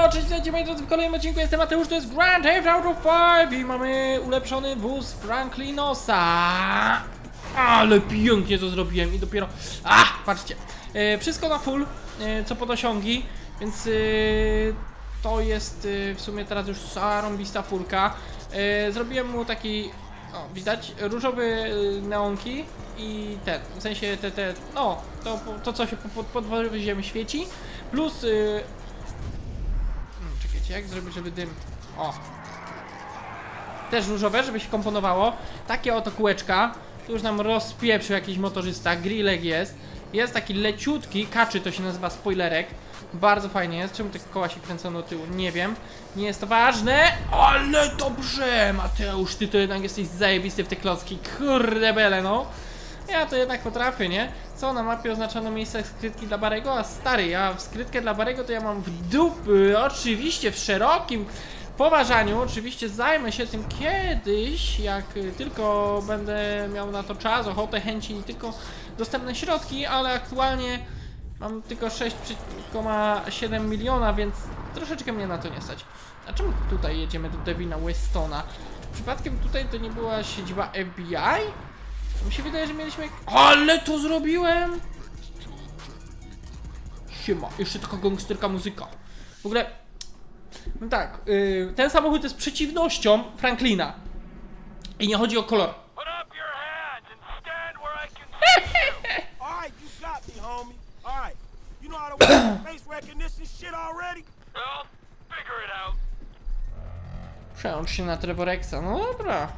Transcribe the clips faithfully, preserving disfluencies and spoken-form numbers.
Siemano, cześć, witajcie moi drodzy w kolejnym odcinku, jestem Mateusz, to jest Grand Theft Auto pięć i mamy ulepszony wóz Franklinosa. Ale pięknie to zrobiłem i dopiero... A, patrzcie, e, wszystko na full, e, co pod osiągi, więc e, to jest e, w sumie teraz już zarąbista furka. E, zrobiłem mu taki, o, widać, różowy neonki i ten, w sensie te, te no, to, to co się pod, pod woziem świeci, plus... E, Czekajcie, jak zrobić, żeby dym... O! Też różowe, żeby się komponowało. Takie oto kółeczka. Tu już nam rozpieprzył jakiś motorzysta. Grillek jest. Jest taki leciutki, kaczy to się nazywa, spoilerek. Bardzo fajnie jest. Czemu te koła się kręcą do tyłu? Nie wiem. Nie jest to ważne. Ale dobrze! Mateusz, ty to jednak jesteś zajebisty w te klocki. Kurde bele, no. Ja to jednak potrafię, nie? Co na mapie oznaczono miejsce skrytki dla Barego? A stary, ja w skrytkę dla Barego to ja mam w dupy. Oczywiście w szerokim poważaniu. Oczywiście zajmę się tym kiedyś, jak tylko będę miał na to czas, ochotę, chęci i tylko dostępne środki, ale aktualnie mam tylko sześć przecinek siedem miliona, więc troszeczkę mnie na to nie stać. A czemu tutaj jedziemy do Devina Westona? Przypadkiem tutaj to nie była siedziba F B I? Mi się wydaje, że mieliśmy... Ale to zrobiłem! Siema, jeszcze taka gangsterka muzyka. W ogóle... No tak, yy, ten samochód jest przeciwnością Franklina. I nie chodzi o kolor. Przełącz się na Trevorexa, no dobra.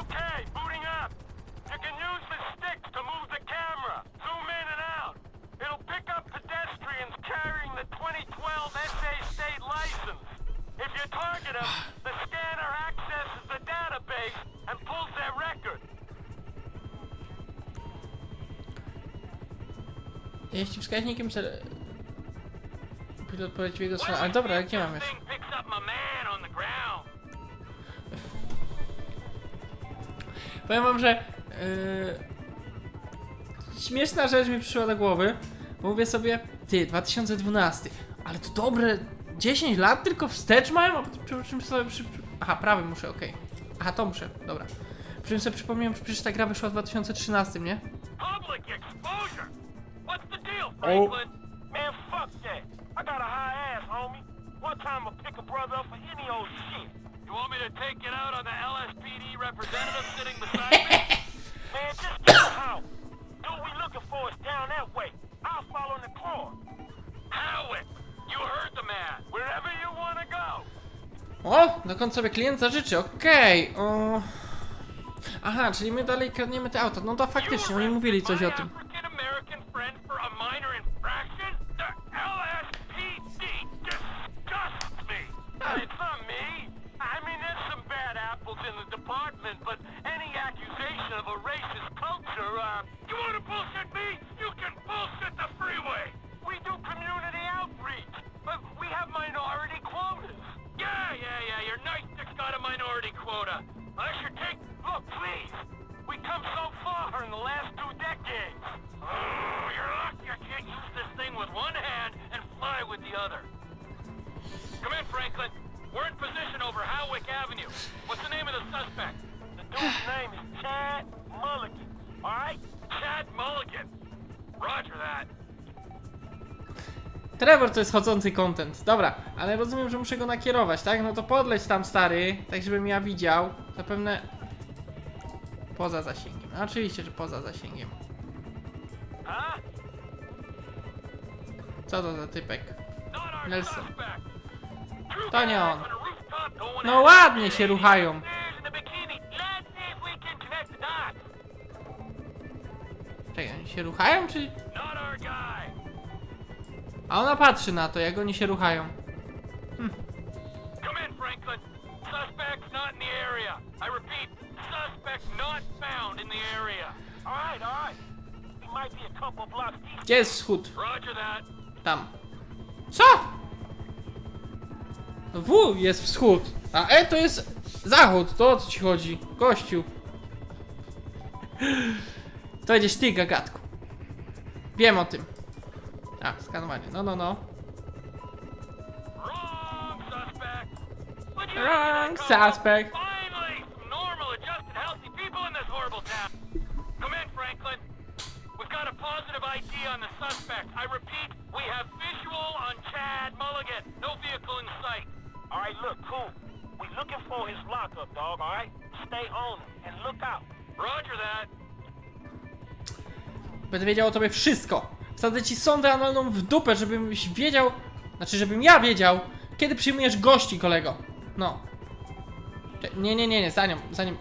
Jeśli wskaźnikiem cel... Pilot poleci w jego stronę, ale dobra, jak nie mam już. Powiem wam, że yy, śmieszna rzecz mi przyszła do głowy, bo mówię sobie, ty, dwa tysiące dwunasty, ale to dobre dziesięć lat tylko wstecz mają, a przy czym sobie przy... Aha, prawy muszę, okej. Okay. Aha, to muszę, dobra. Przy czym sobie przypomniałem, że przecież ta gra wyszła w dwa tysiące trzynastym, nie? Oh. Man, fuck that. I got a high ass, homie. One time I'll pick a brother up for any old shit. You want me to take it out on the L S P D representative sitting beside me? Man, just get the house. Dude we looking for is down that way. I'll follow the car. Howard, you heard the man. Wherever you wanna go. O, dokąd sobie klient zażyczy, okej. Okay. O... Aha, czyli my dalej kradniemy te auto. No to faktycznie, oni mówili coś o tym. Trevor to jest chodzący content. Dobra, ale rozumiem, że muszę go nakierować, tak? No to podleć tam, stary, tak żebym ja widział. Zapewne poza zasięgiem. No, oczywiście, że poza zasięgiem. Co to za typek? Nelson. To nie on. No ładnie się ruchają. Czekaj, oni się ruchają, czy... A ona patrzy na to, jak oni się ruchają. Hm. Gdzie jest wschód? Tam. Co? W jest wschód, a E to jest zachód. To o co ci chodzi? Gościu. To będziesz ty, gagatku. Wiem o tym. A, skanowanie. No, no, no. Wrong suspect. Finally, some normal, adjusted, healthy people in this horrible town. Come in, Franklin. We've got a positive I D on the suspect. I repeat, we have visual on Chad Mulligan. No vehicle in sight. All right, look, cool. We looking for his lockup, dog, all right? Stay on him and look out. Roger that. Będę wiedział o tobie wszystko. Wsadzę ci sondę analną w dupę, żebyś wiedział... Znaczy, żebym ja wiedział, kiedy przyjmujesz gości, kolego. No. Nie, nie, nie, nie, zanim, zanim...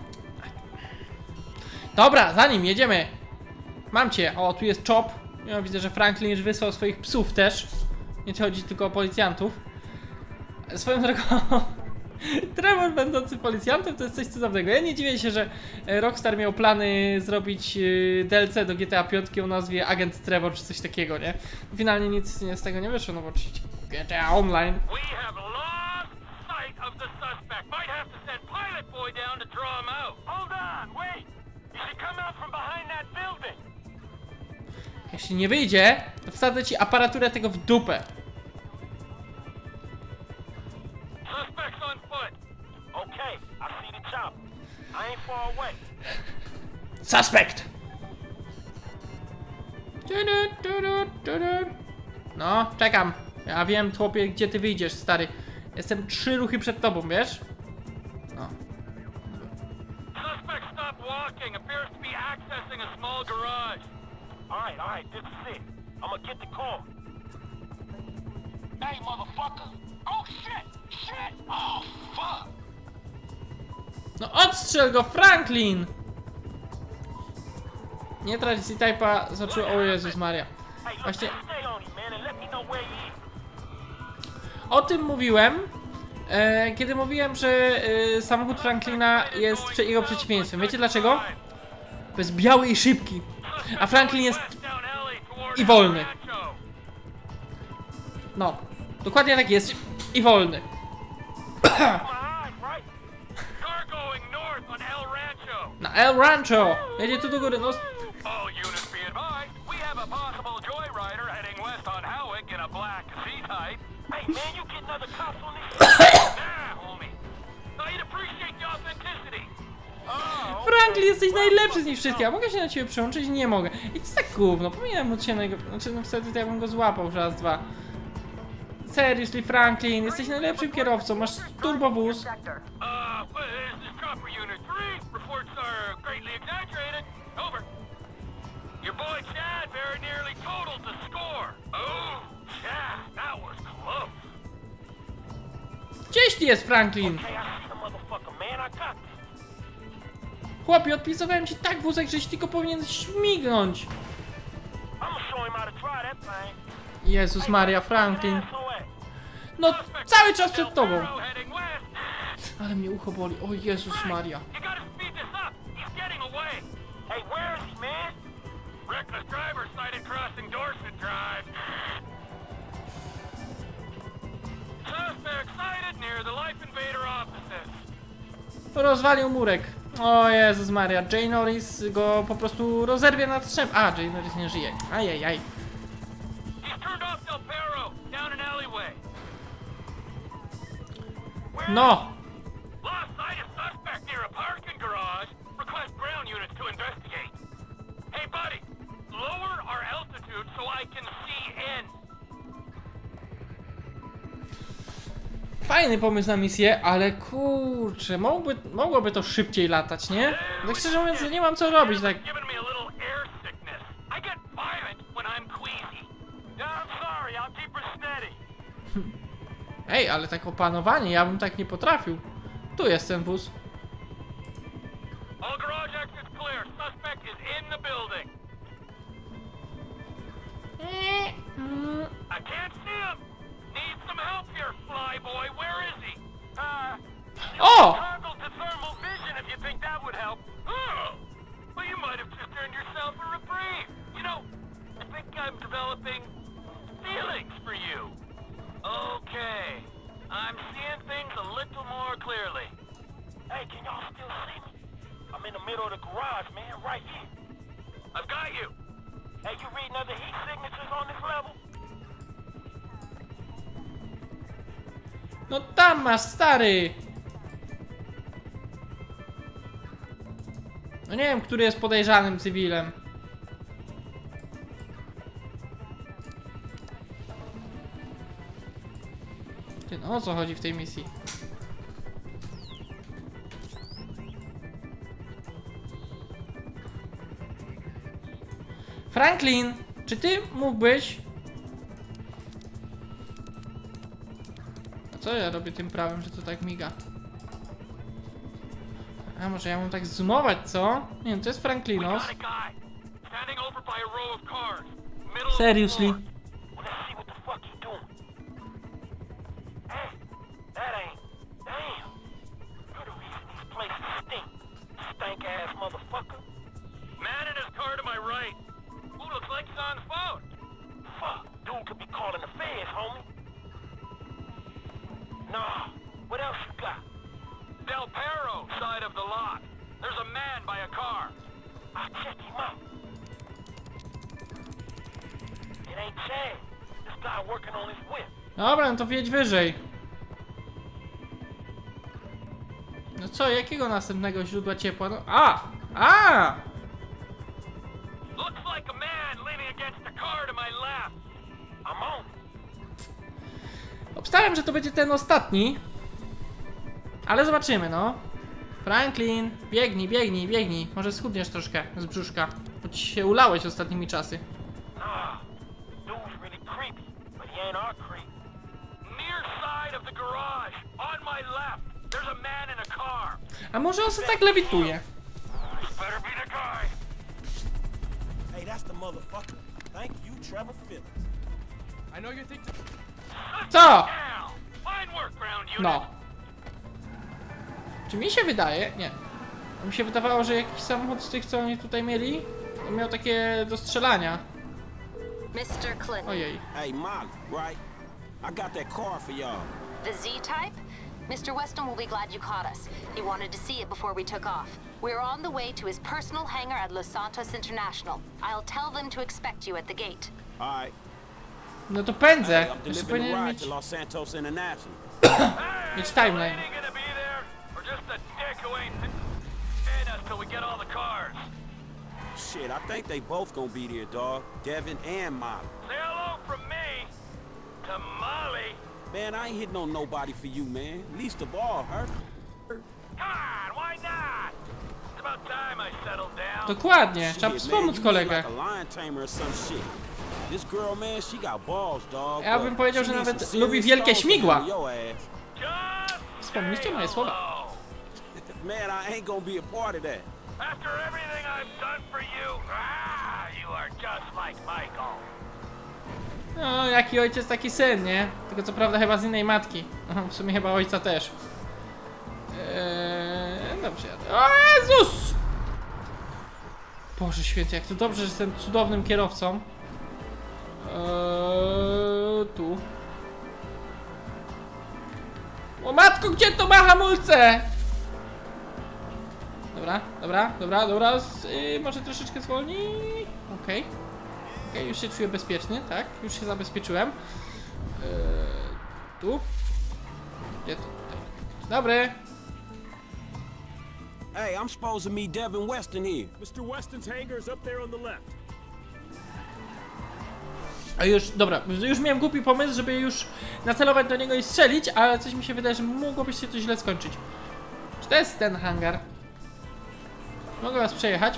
Dobra, zanim jedziemy. Mam cię. O, tu jest Chop. Ja widzę, że Franklin już wysłał swoich psów też. Nie chodzi tylko o policjantów. Swoją drogą... Trevor będący policjantem to jest coś cudownego. Ja nie dziwię się, że Rockstar miał plany zrobić D L C do G T A pięć o nazwie Agent Trevor czy coś takiego, nie? Finalnie nic z tego nie wyszło, no bo oczywiście G T A Online. We have lost sight of the suspect. Might have to send Pilot Boy down to draw him out. Hold on, wait. You should come out from behind that building. Jeśli nie wyjdzie, to wsadzę ci aparaturę tego w dupę. Suspect's on foot. Okay, I see the chopper. I ain't far away. Suspect! No, czekam. Ja wiem, chłopie, gdzie ty wyjdziesz, stary. Jestem trzy ruchy przed tobą, wiesz? No. Suspect stopped walking. Appears to be accessing a small garage. All right, all right, this is it. I'm gonna get the call. Hey, motherfucker. Oh, shit, shit. Oh, fuck. No odstrzel go, Franklin! Nie trać C-Type'a z oczu, o Jezus Maria. Hey, look, Właśnie stay on him, man, and let me know where he is. o tym mówiłem, e, kiedy mówiłem, że e, samochód Franklina jest prze jego przeciwieństwem. Wiecie dlaczego? Bo jest biały i szybki, a Franklin jest i wolny. No, dokładnie tak jest i wolny. Na El Rancho! Jedzie tu do góry, no... All units be advised, we have a possible joyrider heading west on Howick in a black C-Type. Hey, man, you getting other cops on this shit? Nah, homie. I'd appreciate the authenticity. Oh, Franklin, jesteś najlepszy z nich wszystkich, a mogę się na ciebie przełączyć? Nie mogę. I to jest tak gówno, powinienem móc się na niego... Znaczy, no wtedy to ja bym go złapał już raz, dwa. Seriously, Franklin, jesteś najlepszym kierowcą, masz turbowóz. Uh, well, this is Chopper Unit three. Reports are greatly exaggerated. Over. Your boy Chad very nearly totaled the score. Oh, Chad, that was close. Gdzieś ty jest, Franklin? okay, I see the motherfucker, man. I got this. Chłopie, odpisywałem ci tak wózek, żeś tylko powinien śmignąć. I'm gonna show him how to try that thing. Jezus Maria, Franklin. Asshole ass. No, cały czas przed tobą. Barrow heading west. Ale mnie ucho boli, o Jezus Maria. You gotta speed this up. He's getting away. Hey, where is he, man? Reckless driver sighted crossing Dorset Drive. Suspect sighted near the Life Invader offices. Rozwalił murek. O Jezus Maria, Jay Norris go po prostu rozerwie na strzęp. A, Jay Norris nie żyje. Ajajaj. He's turned off Del Perro down an alleyway. No. Lost sight of suspect near a parking garage. Request ground units to investigate. Hey, buddy, lower our altitude so I can see in. Fajny pomysł na misję, ale kurczę, mogłoby, mogłoby to szybciej latać, nie? Tak szczerze mówiąc, nie mam co robić, tak. Giving me a little air sickness. I get violent when I'm queasy. Yeah, I'm sorry. I'll keep her steady. Ej, ale tak opanowanie, ja bym tak nie potrafił. Tu jest ten wóz. All garage exits clear. Suspect is in the building. I can't see him. Need some help here, flyboy. Where is he? Uh, O! toggle to thermal vision if you think that would help. Oh, well, you might have just earned yourself a reprieve. You know, I think I'm developing feelings for you. Okay, I'm seeing things a little more clearly. Hey, can y'all still see me? I'm in the middle of the garage, man, right here. I've got you. Hey, you reading other heat signatures on this level? No tam masz, stary! No nie wiem, który jest podejrzanym cywilem. Ty, no o co chodzi w tej misji? Franklin, czy ty mógłbyś... A co ja robię tym prawem, że to tak miga? A może ja mam tak zoomować, co? Nie wiem, to jest Franklinos. Seriously? Man in his car to my right. Who looks like he's on the phone? Fuck, dude could be calling the feds, homie. Nah, what else you got? Del Perro side of the lot. There's a man by a car. I'll check him out. It ain't Chad. This guy working on his whip. Dobra, no to wjedź wyżej. No co, jakiego następnego źródła ciepła? No, a! A! Looks like a man leaning against the car to my left. I'm on. Obstawiam, że to będzie ten ostatni. Ale zobaczymy, no. Franklin, biegnij, biegnij, biegnij. Może schudniesz troszkę z brzuszka, bo ci się ulałeś ostatnimi czasy. Nah, dude's really creepy, but he ain't our creep. Near side of the garage. On my left. There's a man in a car. A może on se tak lewituje? This better be the guy. Hey, that's the motherfucker. Thank you, Trevor Phillips. I know you think. Co? Now, find workaround unit. No. Czy mi się wydaje? Nie. Mi się wydawało, że jakiś samochód z tych, co oni tutaj mieli, to miał takie do strzelania. mister Clinton, Ojej. Hey, Molly, right? I got that car for y'all. the Z-Type? Mister Weston will be glad you caught us. He wanted to see it before we took off. We're on the way to his personal hangar at Los Santos International. I'll tell them to expect you at the gate. All right. No to pędzę. I'm Jeszcze delivering the powinienem ride mieć, to Los Santos International. mieć timeline. Ain't gonna be there, or just a dick who ain't paying us till we get all the cars. Shit, I think they both gonna be there, dog. Devin and Molly. Say hello from me to Molly. Man, I ain't hitting on nobody for you, man. Least of all, her. Come on, why not? It's about time I settled down. Dokładnie, trzeba Shit, wspomóc man, you kolegę. like a lion tamer or some shit. This girl, man, she got balls, dog. Ja but bym powiedział, she że needs nawet some lubi serious wielkie stones śmigła. on your ass. Just Wspomniście say moje słowa. hello. Man, I ain't gonna be a part of that. After everything I've done for you, ah, you are just like Michael. No, jaki ojciec, taki syn, nie? Tylko co prawda chyba z innej matki. Aha, w sumie chyba ojca też. Eee, dobrze jadę. O Jezus! Boże święty, jak to dobrze, że jestem cudownym kierowcą. Eee, tu. O matko, gdzie to ma hamulce? Dobra, dobra, dobra, dobra. Z, yy, może troszeczkę zwolni. Okej. Okay. Okay, już się czuję bezpieczny, tak? Już się zabezpieczyłem. Eee, tu. Gdzie to tutaj? Dobry. Hey, I'm supposed to meet Devin Weston here. Mister Weston's hangar is up there on the left. A już, dobra, już miałem głupi pomysł, żeby już nacelować do niego i strzelić, ale coś mi się wydaje, że mogłoby się to źle skończyć. Czy to jest ten hangar? Mogę was przejechać?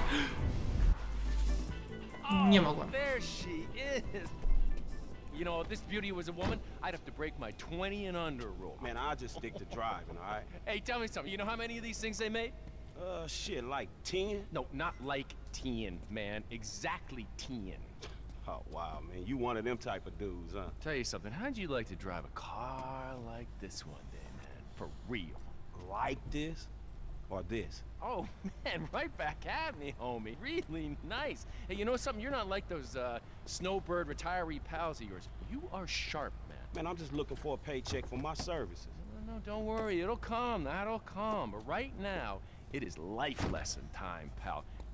Nie mogłem. There she is. You know, if this beauty was a woman, I'd have to break my twenty and under rule. Man, I just stick to driving, all right? Hey, tell me something. You know how many of these things they made? Uh, shit, like ten? No, not like ten, man. Exactly ten. Oh, wow, man. You one of them type of dudes, huh? Tell you something. How'd you like to drive a car like this one day, man? For real. Like this? Or this? Oh, man, right back at me, homie. Really nice. Hey, you know something? You're not like those uh, snowbird retiree pals of yours. You are sharp, man. Man, I'm just looking for a paycheck for my services. No, no, don't worry. It'll come. That'll come. But right now, it is life lesson time, pal.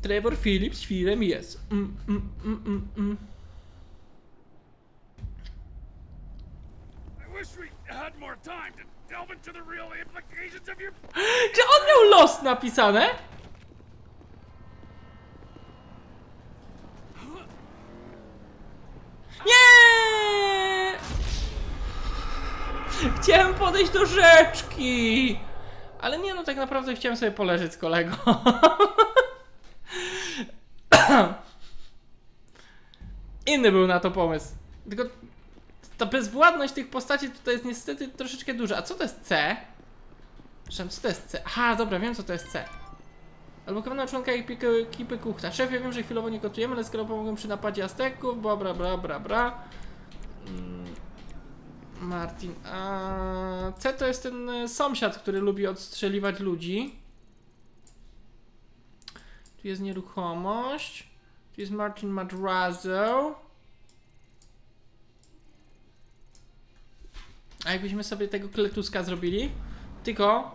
Trevor Phillips świrem jest. Mm, mm, mm, mm, mm. I wish we had more time to delve into the real implications of your... Czy on miał los napisane? Nie! Chciałem podejść do rzeczki. Ale nie, no tak naprawdę chciałem sobie poleżeć z kolegą. Inny był na to pomysł. Tylko ta bezwładność tych postaci tutaj jest niestety troszeczkę duża. A co to jest C? Przepraszam, co to jest C? Aha, dobra, wiem co to jest C. Albo komenda członka ekipy, ekipy kuchta. Szefie, wiem, że chwilowo nie gotujemy, ale skoro pomogłem przy napadzie Azteków, bla bla bla bla bla. Mm. Martin. A C to jest ten sąsiad, który lubi odstrzeliwać ludzi. Tu jest nieruchomość. Tu jest Martin Madrazo. A jakbyśmy sobie tego kletuska zrobili? Tylko...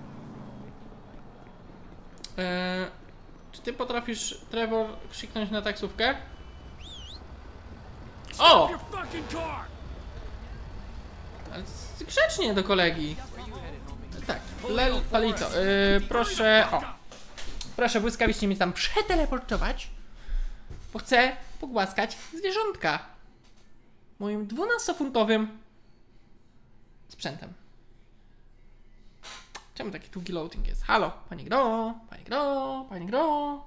Yy, czy ty potrafisz, Trevor, krzyknąć na taksówkę? O! Your fucking car! Ale grzecznie do kolegi. Tak, Lel Palito. Yy, proszę, o. Proszę błyskawicznie mi tam przeteleportować, bo chcę pogłaskać zwierzątka moim dwunastofuntowym sprzętem. Czemu taki długi loading jest? Halo, pani Gro, pani Gro, pani Gro.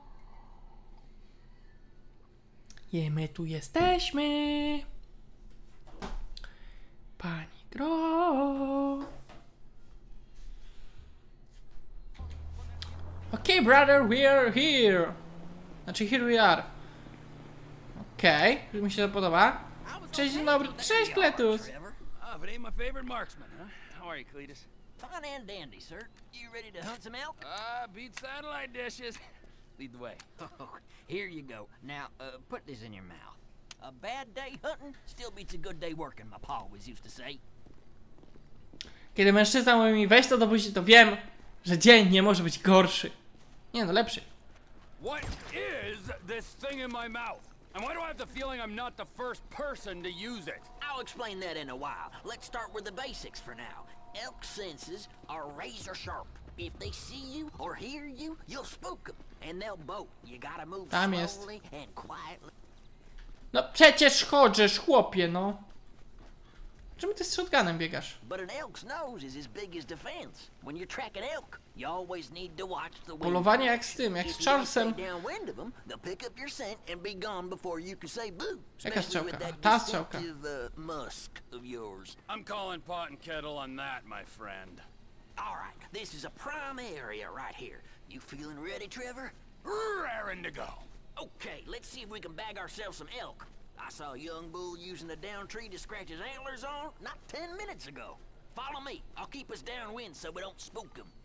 I my tu jesteśmy. Pani Gro. Okay, brother, we are here. Znaczy, here we are. Okej, okay. Mi się to podoba. Cześć, dzień dobry. Cześć, Kletus. Oh, but ain't my favorite marksman, huh? How are you, Cletus? Fine and dandy, sir. You ready to hunt some elk? Ah, uh, beat satellite dishes. Lead the way. Oh, here you go. Now, uh, put this in your mouth. A bad day hunting still beats a good day working, my pa always used to say. Kiedy mężczyzna mówi mi weź to do buzi, to wiem, że dzień nie może być gorszy. Nie no, lepszy. What is this thing in my mouth? And why do I have the feeling I'm not the first person to use it? I'll explain that in a while. Let's start with the basics for now. Elk senses are razor sharp. If they see you or hear you, you'll spook them, and they'll bolt. You gotta move Tam jest. slowly and quietly. No przecież chodzisz, chłopie, no. Czemu ty z shotgunem biegasz? But an elk's nose is as big as defense. When you're tracking elk, you always need to watch the wind. Polowanie jak z tym, jak z If you don't stay Charlesem. downwind of them, they'll pick up your scent and be gone before you can say boo. Jaka Especially with strzałka? that Ta strzałka. distinctive uh, musk of yours. I'm calling pot and kettle on that, my friend. All right, this is a prime area right here. You feeling ready, Trevor? Raring to go. Okay, let's see if we can bag ourselves some elk. I saw a young bull using a down tree to scratch his antlers on not ten minutes ago. Follow me. I'll keep us downwind so we don't spook him.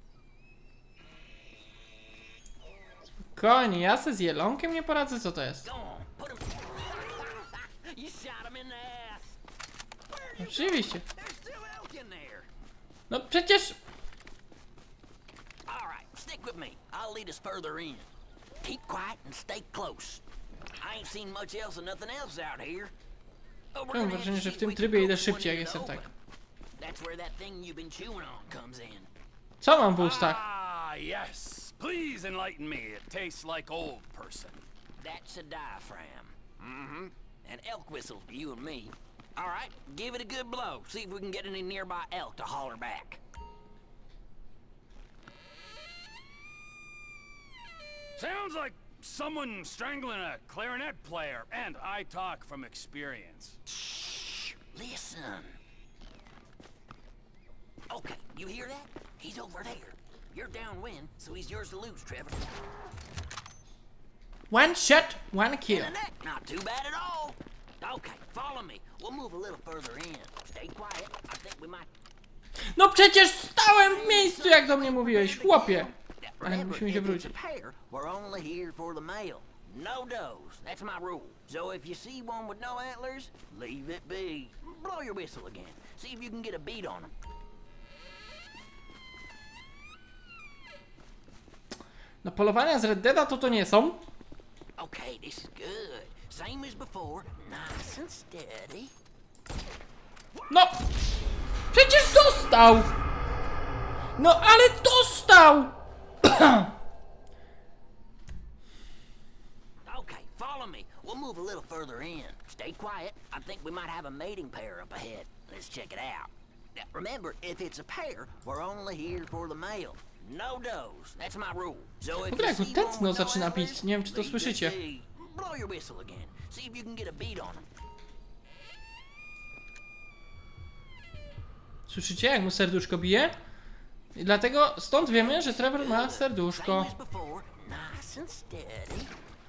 Konie, ja se z jelonkiem nie poradzę, co to jest? Go on, put him. You shot him in the ass. Where you Oczywiście. going? There's still elk in there. No przecież... All right, stick with me. I'll lead us further in. Keep quiet and stay close. I ain't seen much else and nothing else out here. Oh, Mam wrażenie, że w tym trybie idę szybciej, jak jestem tak. That's where that thing you've been chewing on comes in. Co mam w ustach? Ah, yes. Please enlighten me. It tastes like old person. That's a diaphragm. Mm-hmm. An elk whistle for you and me. All right, give it a good blow. See if we can get any nearby elk to holler back. Sounds like someone strangling a clarinet player, and I talk from experience. Shh, listen. Okay, you hear that? He's over there. You're downwind, so he's yours to lose, Trevor. One shot, one kill. In the neck, not too bad at all. Okay, follow me. We'll move a little further in. Stay quiet. I think we might... No przecież stałem w miejscu, jak do mnie mówiłeś, chłopie. Ale musimy się wrócić. We're only here for the male. No does. That's my rule. So if you see one with no antlers, leave it be. Blow your whistle again. See if you can get a beat on them. No polowania z Red Deada to to nie są. Okay, this is good. Same as before. Nice and steady. No! Przecież dostał! No ale dostał! Okay, follow me. We'll move a little further in. Stay quiet. I think we might have a mating pair up ahead. Let's check it out. Now, remember, if it's a pair, we're only here for the male. No does. That's my rule. So if W ogóle you jak mu see one tętno with no zaczyna antlers, pić, nie wiem czy to leave the słyszycie. sea. Blow your whistle again. See if you can get a beat on 'em. Słyszycie jak mu serduszko bije? I dlatego stąd wiemy, że Trevor ma serduszko. Same as before. Nice and steady.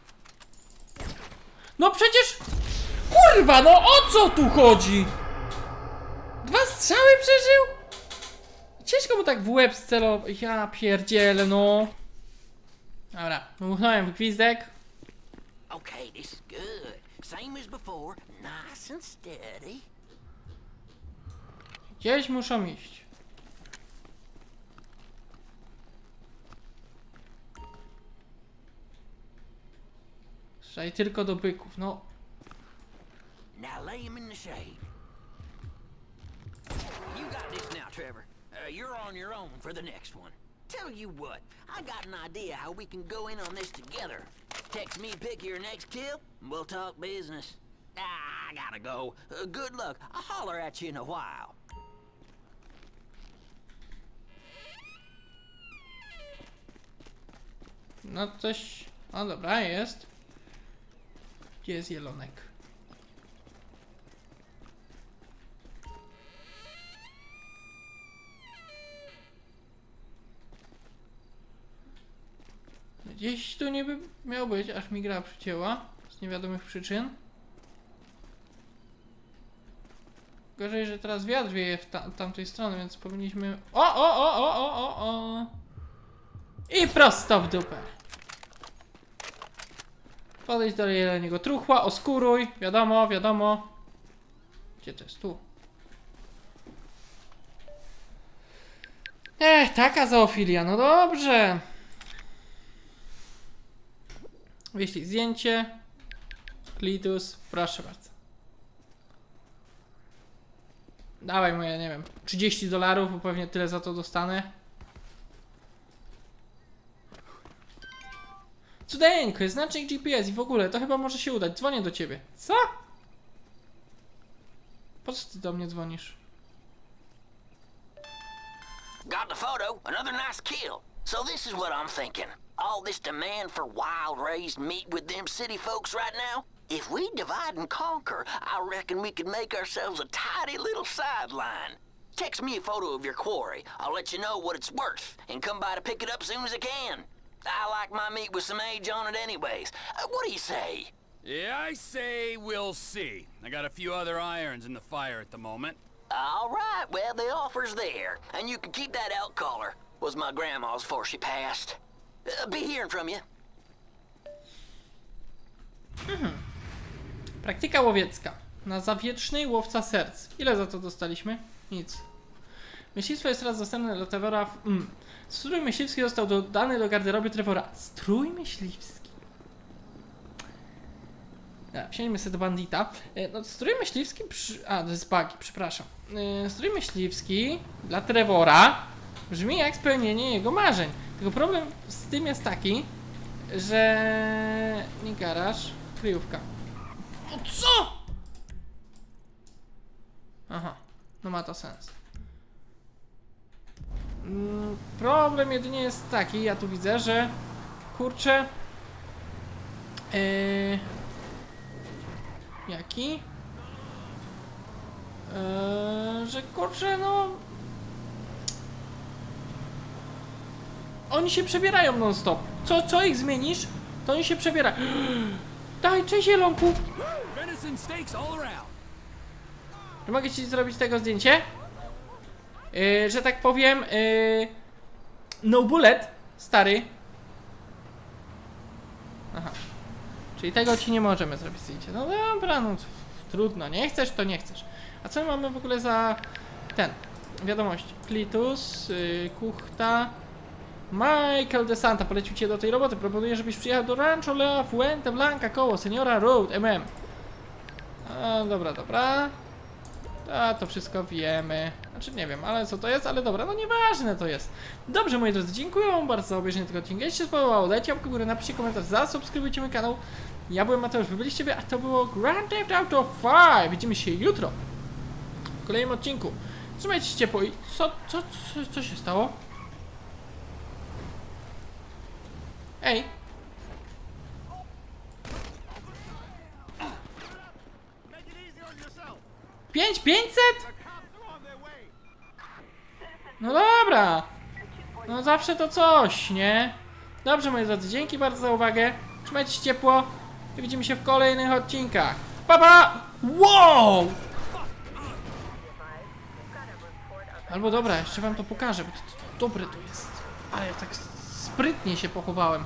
No przecież... Kurwa, no o co tu chodzi? Dwa strzały przeżył? Ciężko mu tak w łeb celował. Ja pierdzielę, no. Dobra, wybuchnąłem w gwizdek. Okay, this is good. Same as before. Nice and steady. Gdzieś muszą iść. Strzelaj tylko do byków, no. Now lay him in the shade. You got this now, Trevor. Uh, you're on your own for the next one. Tell you what, I got an idea how we can go in on this together. Text me, pick your next kill, and we'll talk business. Ah, I gotta go. Uh, good luck. I'll holler at you in a while. No coś... O dobra, jest. Gdzie jest jelonek? Gdzieś tu niby miał być, aż mi gra przycięła. Z niewiadomych przyczyn. Gorzej, że teraz wiatr wieje w ta tamtej strony, więc powinniśmy... O, o, o, o, o, o, o! I prosto w dupę. Podejdź do jeleniego truchła, oskuruj. Wiadomo, wiadomo. Gdzie to jest? Tu. Ech, taka zoofilia, no dobrze. Wyślij zdjęcie. Klitus, proszę bardzo. Dawaj moje, nie wiem, trzydzieści dolarów, bo pewnie tyle za to dostanę. Cudeńko, jest znacznik G P S i w ogóle, to chyba może się udać. Dzwonię do ciebie. Co? Po co ty do mnie dzwonisz? Got the photo. Another nice kill. So this is what I'm thinking. All this demand for wild-raised meat with them city folks right now? If we divide and conquer, I reckon we could make ourselves a tidy little sideline. Text me a photo of your quarry. I'll let you know what it's worth, and come by to pick it up soon as I can. I like my meat with some age on it anyways. Uh, what do you say? Yeah, I say we'll see. I got a few other irons in the fire at the moment. All right, well, the offer's there. And you can keep that elk collar. Was my grandma's before she passed. Uh, be hearing from you. Mhm. Praktyka łowiecka. Na zawietrznej łowca serc. Ile za to dostaliśmy? Nic. Myślistwo jest teraz dostępne dla Trevora w... Mm. Strój myśliwski został dodany do garderoby Trevora. Strój myśliwski. Ja, wsiądźmy sobie do bandita. No, strój myśliwski przy... A, to jest bagi, przepraszam. Strój myśliwski dla Trevora brzmi jak spełnienie jego marzeń. Tylko problem z tym jest taki, że... Nie garaż, kryjówka. O co? Aha, no ma to sens. Mm, problem jedynie jest taki, ja tu widzę, że kurczę... Yy, jaki? Yy, że kurczę, no... Oni się przebierają non stop. Co, co ich zmienisz, to oni się przebierają. Daj, cześć zielonku. Czy mogę ci zrobić tego zdjęcie? Yy, że tak powiem, yy, no bullet, stary. Aha. Czyli tego ci nie możemy zrobić zdjęcie. No dobra, no trudno, nie chcesz, to nie chcesz. A co my mamy w ogóle za ten? Wiadomości. Klitus, yy, kuchta. Michael DeSanta polecił cię do tej roboty. Proponuję, żebyś przyjechał do Rancho La Fuente Blanca koło Seniora Road M M. A, dobra, dobra. A, to wszystko wiemy. Znaczy nie wiem, ale co to jest, ale dobra, no nieważne to jest. Dobrze, moi drodzy, dziękuję wam bardzo za obejrzenie tego odcinka. Jeśli się spodobało, dajcie łapkę w górę, napiszcie komentarz, zasubskrybujcie mój kanał. Ja byłem Mateusz, wy byliście wy, a to było Grand Theft Auto pięć. Widzimy się jutro w kolejnym odcinku. Trzymajcie się ciepło i co, co, co, co się stało? Ej! Pięć pięćset? No dobra! No zawsze to coś, nie? Dobrze, moi drodzy, dzięki bardzo za uwagę. Trzymajcie się ciepło i widzimy się w kolejnych odcinkach. Pa, pa! Wow! Albo dobra, jeszcze wam to pokażę, bo to, to, to dobre to jest. Ale ja tak sprytnie się pochowałem.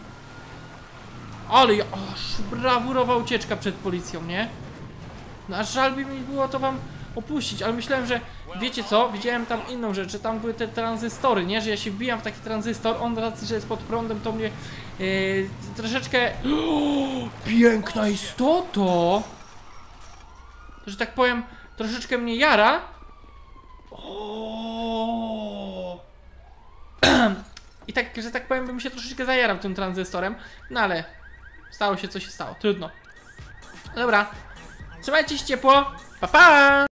Ale ja, aż brawurowa ucieczka przed policją, nie? No aż żal by mi było to wam opuścić, ale myślałem, że wiecie co? Widziałem tam inną rzecz, że tam były te tranzystory, nie? Że ja się wbijam w taki tranzystor, on z racji, że jest pod prądem, to mnie yy, troszeczkę... O, piękna istoto! Że tak powiem, troszeczkę mnie jara. O! I tak, że tak powiem, bym się troszeczkę zajarał tym tranzystorem. No ale stało się, co się stało. Trudno. Dobra. Trzymajcie się ciepło. Pa, pa!